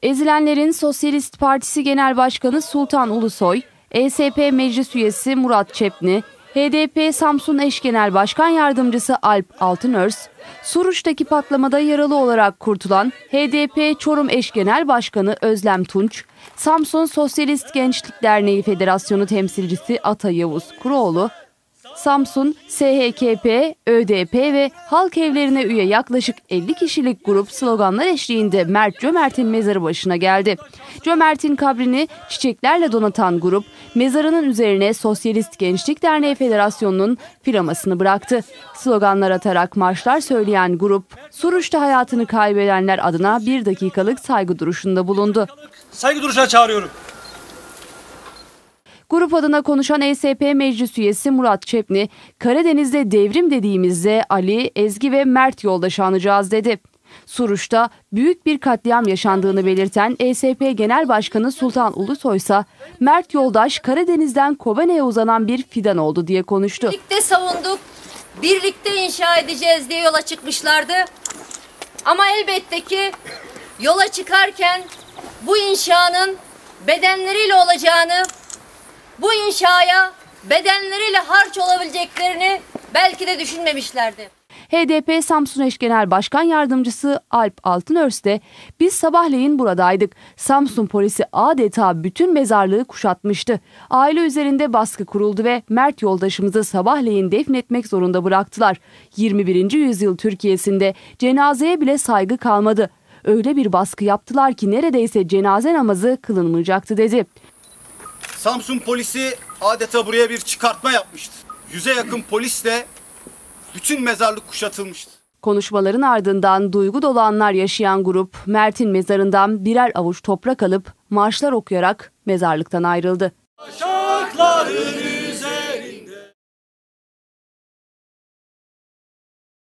Ezilenlerin Sosyalist Partisi Genel Başkanı Sultan Ulusoy, ESP Meclis Üyesi Murat Çepni, HDP Samsun Eş Genel Başkan Yardımcısı Alp Altınörs, Suruç'taki patlamada yaralı olarak kurtulan HDP Çorum Eş Genel Başkanı Özlem Tunç, Samsun Sosyalist Gençlik Derneği Federasyonu temsilcisi Ata Yavuz Kuroğlu, Samsun, SHKP, ÖDP ve halk evlerine üye yaklaşık 50 kişilik grup sloganlar eşliğinde Mert Cömert'in mezarı başına geldi. Cömert'in kabrini çiçeklerle donatan grup, mezarının üzerine Sosyalist Gençlik Derneği Federasyonu'nun flamasını bıraktı. Sloganlar atarak marşlar söyleyen grup, Suruç'ta hayatını kaybedenler adına 1 dakikalık saygı duruşunda bulundu. Saygı duruşuna çağırıyorum. Grup adına konuşan ESP Meclis Üyesi Murat Çepni, Karadeniz'de devrim dediğimizde Ali, Ezgi ve Mert yoldaşı anacağız dedi. Suruç'ta büyük bir katliam yaşandığını belirten ESP Genel Başkanı Sultan Ulusoy ise Mert yoldaş Karadeniz'den Kobane'ye uzanan bir fidan oldu diye konuştu. Birlikte savunduk, birlikte inşa edeceğiz diye yola çıkmışlardı. Ama elbette ki yola çıkarken bu inşanın bedenleriyle olacağını, bu inşaya bedenleriyle harç olabileceklerini belki de düşünmemişlerdi. HDP Samsun Eş Genel Başkan Yardımcısı Alp Altınörs de biz sabahleyin buradaydık. Samsun polisi adeta bütün mezarlığı kuşatmıştı. Aile üzerinde baskı kuruldu ve Mert yoldaşımızı sabahleyin defnetmek zorunda bıraktılar. 21. yüzyıl Türkiye'sinde cenazeye bile saygı kalmadı. Öyle bir baskı yaptılar ki neredeyse cenaze namazı kılınmayacaktı dedi. Samsun polisi adeta buraya bir çıkartma yapmıştı. 100'e yakın polisle bütün mezarlık kuşatılmıştı. Konuşmaların ardından duygu dolu anlar yaşayan grup Mert'in mezarından birer avuç toprak alıp marşlar okuyarak mezarlıktan ayrıldı. Başaklarını